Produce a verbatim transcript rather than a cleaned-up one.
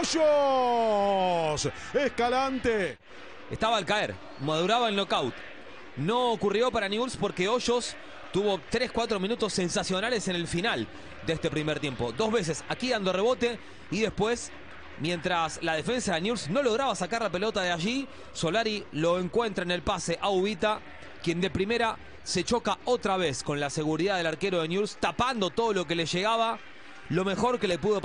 Hoyos. Escalante. Estaba al caer, maduraba el knockout. No ocurrió para Newell's porque Hoyos tuvo tres cuatro minutos sensacionales en el final de este primer tiempo. Dos veces aquí dando rebote y después, mientras la defensa de Newell's no lograba sacar la pelota de allí, Solari lo encuentra en el pase a Ubita, quien de primera se choca otra vez con la seguridad del arquero de Newell's, tapando todo lo que le llegaba. Lo mejor que le pudo